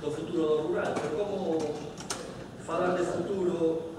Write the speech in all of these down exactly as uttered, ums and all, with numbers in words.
do futuro do rural, pero como falar de futuro...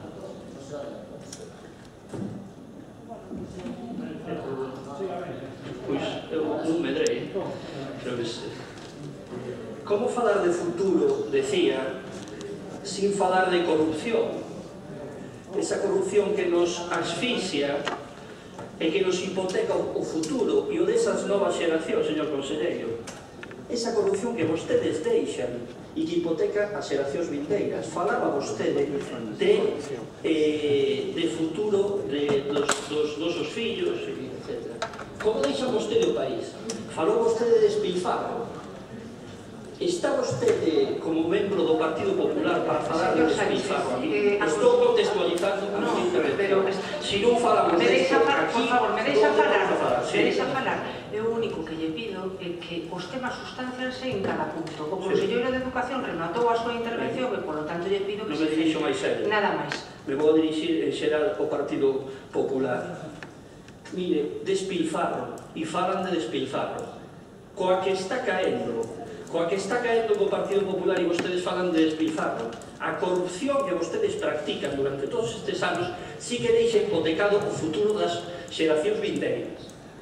Pois eu non medrei, creo que sí. Como falar de futuro, decía, sin falar de corrupción? Esa corrupción que nos asfixia e que nos hipoteca o futuro e o desas novas xeracións, señor conselleiro. Esa corrupción que vostedes deixan e que hipoteca as xeracións vindeiras. Falaba vostede de, eh, de futuro de, dos, dos nosos fillos, etcétera. Como deixa vostede o país? Falou vostede de despilfarro. Está vostede como membro do Partido Popular para falar de despilfarro a mí? Estou contextualizando a miña intervención. Se non falamos desto aquí... Por favor, me deixa falar. Me deixa falar. Eu o único que lle pido é que os temas sustancianse en cada punto. O Conselleiro de Educación rematou a súa intervención e, polo tanto, lle pido que se... Non me dirixo máis serio. Nada máis. Me vou dirixir en xeral ao Partido Popular. Mire, despilfarro, e falan de despilfarro, coa que está caendo, coa que está caendo co Partido Popular e vostedes falan de despilfarro, a corrupción que vostedes practican durante todos estes anos sí que deixa hipotecado o futuro das xeracións vindeiras.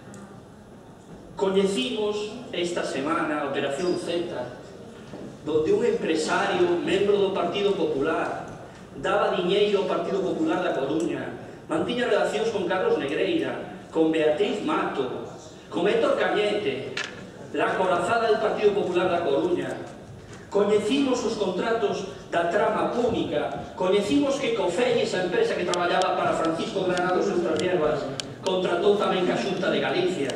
Coñecimos esta semana a Operación Z, donde un empresario, membro do Partido Popular, daba diñeiro ao Partido Popular da Coruña, mantiña relacións con Carlos Negreira, con Beatriz Mato, con Héctor Cañete, la corazada del Partido Popular da Coruña. Coñecimos os contratos da trama pública, coñecimos que Cofei, esa empresa que traballaba para Francisco Granados e outras hierbas, contratou tamén ca Xunta de Galicia.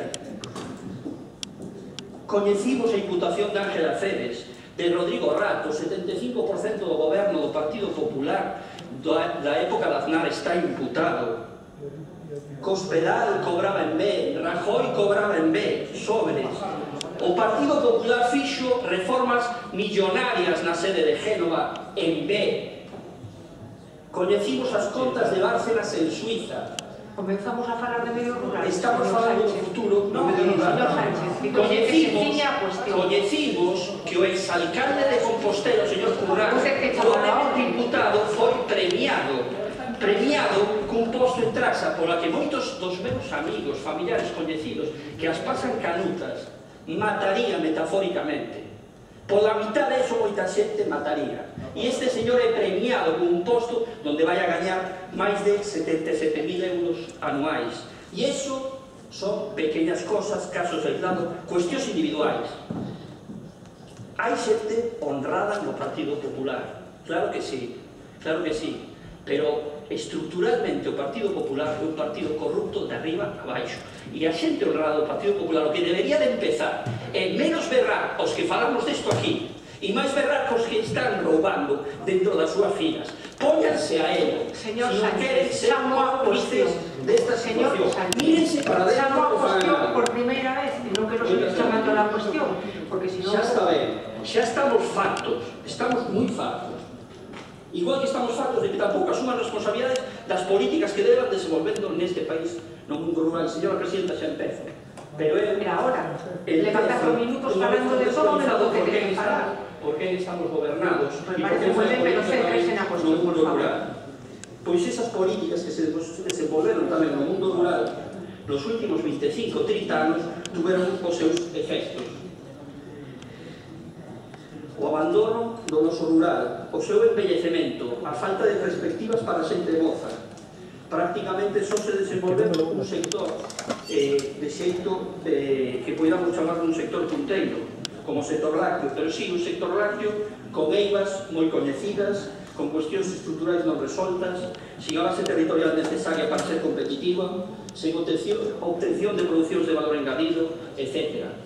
Coñecimos a imputación de Ángela Ceres, de Rodrigo Rato, setenta e cinco por cento do goberno do Partido Popular da época de Aznar está imputado. Cospedal cobraba en B, Rajoy cobraba en B, sobres. O Partido Popular fixo reformas millonarias na sede de Génova en B. Coñecimos as contas de Bárcenas en Suiza. Comenzamos a falar de medio rural. Estamos falando do futuro no medio rural. Coñecimos, coñecimos que o exalcalde de Compostela, o señor Currán, probablemente imputado, foi premiado premiado cun posto en Trasa pola que moitos dos meus amigos, familiares coñecidos que as pasan canutas mataría metafóricamente. Pola mitad de eso moita xente mataría. E este señor é premiado con un posto onde vai a gañar máis de setenta e sete mil euros anuais. E eso son pequeñas cosas, casos aislados, cuestións individuais. Hai xente honrada no Partido Popular, claro que sí, claro que sí, pero estruturalmente o Partido Popular é un partido corrupto de arriba a baixo. E a xente honrada do Partido Popular o que debería de empezar é menos berrar os que falamos desto aquí e máis berrar os que están roubando dentro das súas filas. Póñanse a elo, señor si non queren ser cómplices desta situación. Mírense para dentro do cuestión por primeira vez e non que nos estou chamando a cuestión, porque si non... Xa está ben, xa estamos fartos, estamos moi fartos. Igual que estamos fartos de que tampouco asuman responsabilidades das políticas que deban desenvolvendo neste país no mundo rural. Señora Presidenta, xa empezo. Pero é... Pero ahora, leva catro minutos falando de todo menos do que queren falar. Por que estamos gobernados Me parece moi ben, pero céntrese na cuestión, por favor. Pois esas políticas que se desenvolveron tamén no mundo rural nos últimos veinticinco, trinta anos tuveron os seus efectos. O abandono do noso rural, o seu envellecemento, a falta de perspectivas para a xente moza. Prácticamente só se desenvolveu un sector eh, de xeito eh, que podamos chamar un sector punteiro, como o sector lácteo, pero sí un sector lácteo con eivas moi coñecidas, con cuestións estruturais non resoltas, sin a base territorial necesaria para ser competitiva, sen obtención de producións de valor engadido, etcétera.